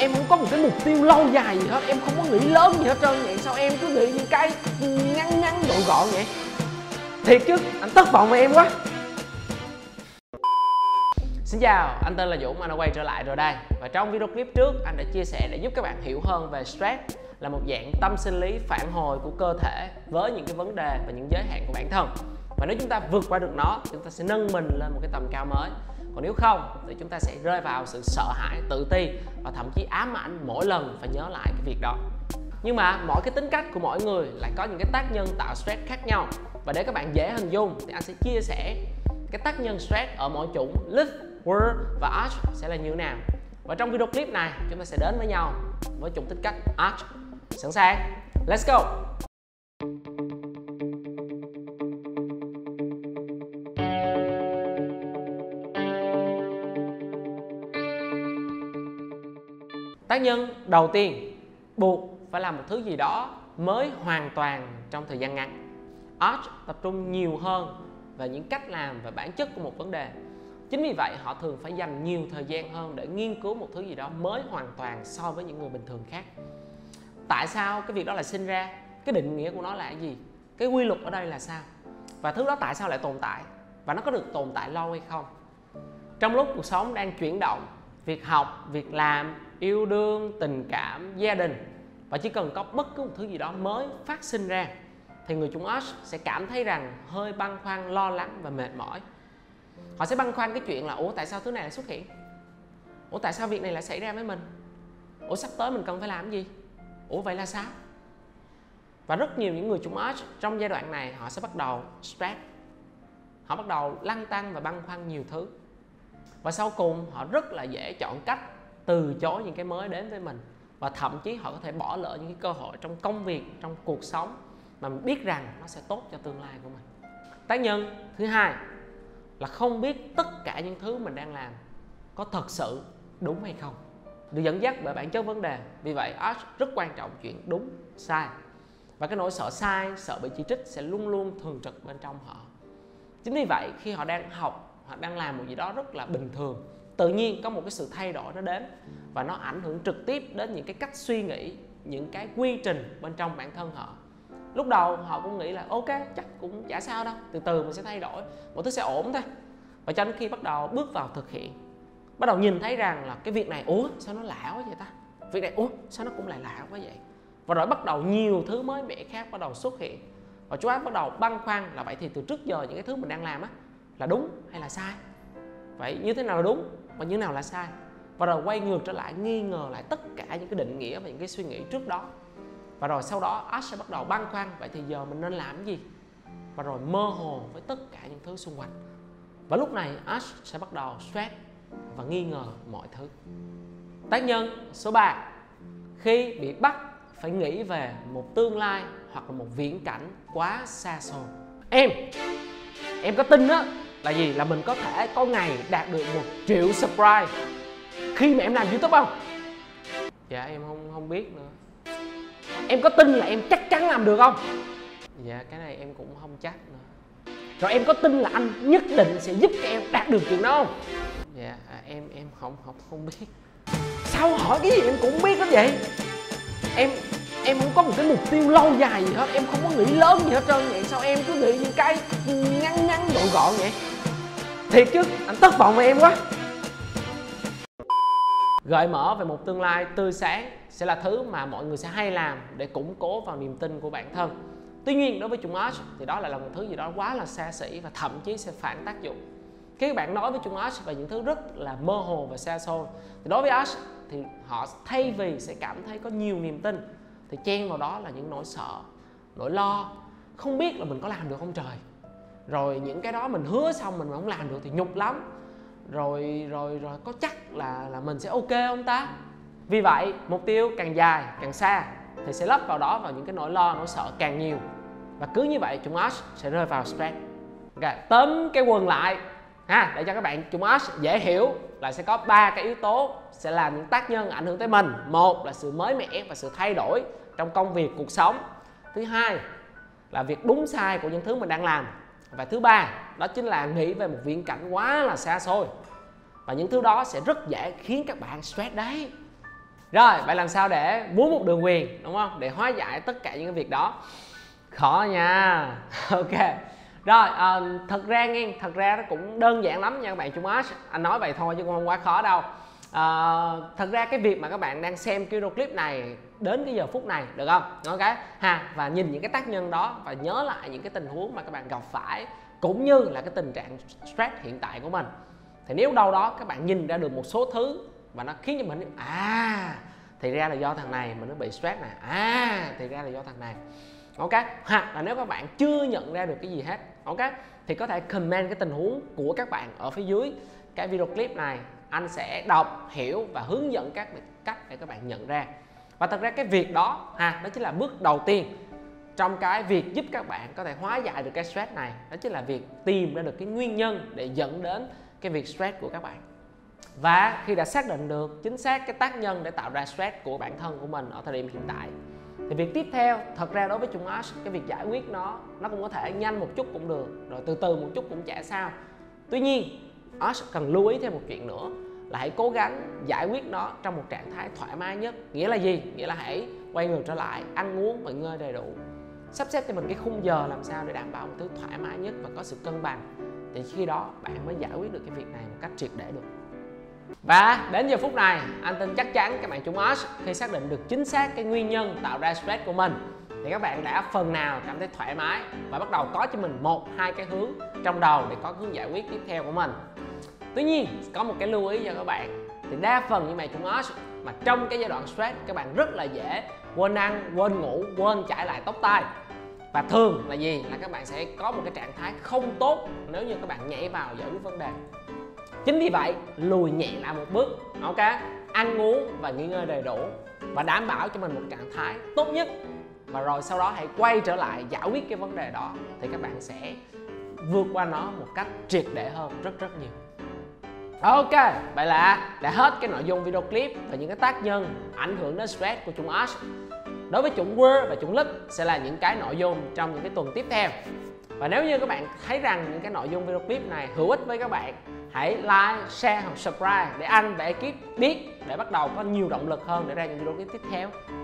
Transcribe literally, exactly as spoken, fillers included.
em không có một cái mục tiêu lâu dài gì hết, em không có nghĩ lớn gì hết trơn vậy. Sao em cứ nghĩ những cái ngắn ngắn gọn gọn vậy? Thiệt chứ, anh thất vọng về em quá. Xin chào, anh tên là Dũng, anh đã quay trở lại rồi đây. Và trong video clip trước, anh đã chia sẻ để giúp các bạn hiểu hơn về stress là một dạng tâm sinh lý phản hồi của cơ thể với những cái vấn đề và những giới hạn của bản thân. Và nếu chúng ta vượt qua được nó, chúng ta sẽ nâng mình lên một cái tầm cao mới. Còn nếu không, thì chúng ta sẽ rơi vào sự sợ hãi, tự ti và thậm chí ám ảnh mỗi lần phải nhớ lại cái việc đó. Nhưng mà mỗi cái tính cách của mỗi người lại có những cái tác nhân tạo stress khác nhau. Và để các bạn dễ hình dung thì anh sẽ chia sẻ cái tác nhân stress ở mỗi chủng Lift, Word và Arch sẽ là như thế nào. Và trong video clip này chúng ta sẽ đến với nhau với chủng tính cách Arch. Sẵn sàng? Let's go! Tác nhân đầu tiên, buộc phải làm một thứ gì đó mới hoàn toàn trong thời gian ngắn. Arch tập trung nhiều hơn về những cách làm và bản chất của một vấn đề. Chính vì vậy họ thường phải dành nhiều thời gian hơn để nghiên cứu một thứ gì đó mới hoàn toàn so với những người bình thường khác. Tại sao cái việc đó lại sinh ra? Cái định nghĩa của nó là cái gì? Cái quy luật ở đây là sao? Và thứ đó tại sao lại tồn tại? Và nó có được tồn tại lâu hay không? Trong lúc cuộc sống đang chuyển động, việc học, việc làm, yêu đương, tình cảm, gia đình, và chỉ cần có bất cứ một thứ gì đó mới phát sinh ra thì người chúng Arch sẽ cảm thấy rằng hơi băn khoăn, lo lắng và mệt mỏi. Họ sẽ băn khoăn cái chuyện là ủa tại sao thứ này lại xuất hiện? Ủa tại sao việc này lại xảy ra với mình? Ủa sắp tới mình cần phải làm gì? Ủa vậy là sao? Và rất nhiều những người chúng Arch trong giai đoạn này họ sẽ bắt đầu stress. Họ bắt đầu lăn tăn và băn khoăn nhiều thứ. Và sau cùng họ rất là dễ chọn cách từ chối những cái mới đến với mình. Và thậm chí họ có thể bỏ lỡ những cái cơ hội trong công việc, trong cuộc sống mà mình biết rằng nó sẽ tốt cho tương lai của mình. Tác nhân thứ hai là không biết tất cả những thứ mình đang làm có thật sự đúng hay không, được dẫn dắt bởi bản chất vấn đề. Vì vậy Arch rất quan trọng chuyện đúng, sai. Và cái nỗi sợ sai, sợ bị chỉ trích sẽ luôn luôn thường trực bên trong họ. Chính vì vậy khi họ đang học hoặc đang làm một gì đó rất là bình thường, tự nhiên có một cái sự thay đổi nó đến và nó ảnh hưởng trực tiếp đến những cái cách suy nghĩ, những cái quy trình bên trong bản thân họ. Lúc đầu họ cũng nghĩ là ok, chắc cũng chả sao đâu, từ từ mình sẽ thay đổi, mọi thứ sẽ ổn thôi. Và cho đến khi bắt đầu bước vào thực hiện, bắt đầu nhìn thấy rằng là cái việc này ủa sao nó lạ quá vậy ta, việc này ủa sao nó cũng lại lạ quá vậy. Và rồi bắt đầu nhiều thứ mới mẻ khác bắt đầu xuất hiện. Và chú Arch bắt đầu băn khoăn là vậy thì từ trước giờ những cái thứ mình đang làm á là đúng hay là sai? Vậy như thế nào là đúng và như thế nào là sai? Và rồi quay ngược trở lại, nghi ngờ lại tất cả những cái định nghĩa và những cái suy nghĩ trước đó. Và rồi sau đó Arch sẽ bắt đầu băn khoăn vậy thì giờ mình nên làm cái gì? Và rồi mơ hồ với tất cả những thứ xung quanh. Và lúc này Arch sẽ bắt đầu stress và nghi ngờ mọi thứ. Tác nhân số ba, khi bị bắt phải nghĩ về một tương lai hoặc là một viễn cảnh quá xa xôi. Em, em có tin á là gì? Là mình có thể có ngày đạt được một triệu subscribe khi mà em làm YouTube không? Dạ em không không biết nữa. Em có tin là em chắc chắn làm được không? Dạ cái này em cũng không chắc nữa. Rồi em có tin là anh nhất định sẽ giúp cho em đạt được chuyện đó không? Dạ à, em em không không không biết. Sao hỏi cái gì em cũng biết đó vậy? Em em không có một cái mục tiêu lâu dài gì hết, em không có nghĩ lớn gì hết trơn vậy. Sao em cứ nghĩ những cái ngắn ngắn gọn gọn vậy? Thiệt chứ, anh thất vọng về em quá. Gợi mở về một tương lai tươi sáng sẽ là thứ mà mọi người sẽ hay làm để củng cố vào niềm tin của bản thân. Tuy nhiên đối với chúng Arch thì đó lại là một thứ gì đó quá là xa xỉ và thậm chí sẽ phản tác dụng. Khi các bạn nói với chúng Arch về những thứ rất là mơ hồ và xa xôi thì đối với Arch thì họ thay vì sẽ cảm thấy có nhiều niềm tin thì chen vào đó là những nỗi sợ, nỗi lo, không biết là mình có làm được không trời. Rồi những cái đó mình hứa xong mình không làm được thì nhục lắm. Rồi rồi rồi có chắc là là mình sẽ ok không ta? Vì vậy mục tiêu càng dài càng xa thì sẽ lấp vào đó vào những cái nỗi lo, nỗi sợ càng nhiều. Và cứ như vậy chúng Arch sẽ rơi vào stress. Okay, tóm cái quần lại ha, để cho các bạn chúng Arch dễ hiểu là sẽ có ba cái yếu tố sẽ là những tác nhân ảnh hưởng tới mình. Một là sự mới mẻ và sự thay đổi trong công việc, cuộc sống. Thứ hai là việc đúng sai của những thứ mình đang làm. Và thứ ba đó chính là nghĩ về một viễn cảnh quá là xa xôi. Và những thứ đó sẽ rất dễ khiến các bạn stress đấy. Rồi, vậy làm sao để muốn một đường quyền, đúng không? Để hóa giải tất cả những cái việc đó. Khó nha. Ok. Rồi, à, thật ra nghe, thật ra nó cũng đơn giản lắm nha các bạn. Chung Ash, anh nói vậy thôi chứ cũng không quá khó đâu. À, thật ra cái việc mà các bạn đang xem cái video clip này đến cái giờ phút này, được không? Ok ha, và nhìn những cái tác nhân đó và nhớ lại những cái tình huống mà các bạn gặp phải, cũng như là cái tình trạng stress hiện tại của mình. Thì nếu đâu đó các bạn nhìn ra được một số thứ và nó khiến cho mình à thì ra là do thằng này mình nó bị stress này, à thì ra là do thằng này. Ok, hoặc là nếu các bạn chưa nhận ra được cái gì hết, ok, thì có thể comment cái tình huống của các bạn ở phía dưới cái video clip này. Anh sẽ đọc, hiểu và hướng dẫn các cách để các bạn nhận ra. Và thật ra cái việc đó ha, đó chính là bước đầu tiên trong cái việc giúp các bạn có thể hóa giải được cái stress này. Đó chính là việc tìm ra được cái nguyên nhân để dẫn đến cái việc stress của các bạn. Và khi đã xác định được chính xác cái tác nhân để tạo ra stress của bản thân của mình ở thời điểm hiện tại, thì việc tiếp theo, thật ra đối với Chung Ash, cái việc giải quyết nó nó cũng có thể nhanh một chút cũng được, rồi từ từ một chút cũng chả sao. Tuy nhiên Ash cần lưu ý thêm một chuyện nữa là hãy cố gắng giải quyết nó trong một trạng thái thoải mái nhất. Nghĩa là gì? Nghĩa là hãy quay ngược trở lại, ăn uống và nghỉ ngơi đầy đủ, sắp xếp cho mình cái khung giờ làm sao để đảm bảo một thứ thoải mái nhất và có sự cân bằng. Thì khi đó bạn mới giải quyết được cái việc này một cách triệt để được. Và đến giờ phút này, anh tin chắc chắn các bạn Chung Ash khi xác định được chính xác cái nguyên nhân tạo ra stress của mình thì các bạn đã phần nào cảm thấy thoải mái và bắt đầu có cho mình một hai cái hướng trong đầu để có hướng giải quyết tiếp theo của mình. Tuy nhiên có một cái lưu ý cho các bạn, thì đa phần như mày Chung Ash mà trong cái giai đoạn stress các bạn rất là dễ quên ăn, quên ngủ, quên chải lại tóc tai. Và thường là gì? Là các bạn sẽ có một cái trạng thái không tốt nếu như các bạn nhảy vào giải quyết vấn đề. Chính vì vậy, lùi nhẹ lại một bước, ok, ăn uống và nghỉ ngơi đầy đủ và đảm bảo cho mình một trạng thái tốt nhất, và rồi sau đó hãy quay trở lại giải quyết cái vấn đề đó, thì các bạn sẽ vượt qua nó một cách triệt để hơn rất rất nhiều. Ok, vậy là đã hết cái nội dung video clip và những cái tác nhân ảnh hưởng đến stress của Chung Ash. Đối với chủng Word và chủng Lip sẽ là những cái nội dung trong những cái tuần tiếp theo. Và nếu như các bạn thấy rằng những cái nội dung video clip này hữu ích với các bạn, hãy like, share hoặc subscribe để anh và ekip biết, để bắt đầu có nhiều động lực hơn để ra những video clip tiếp theo.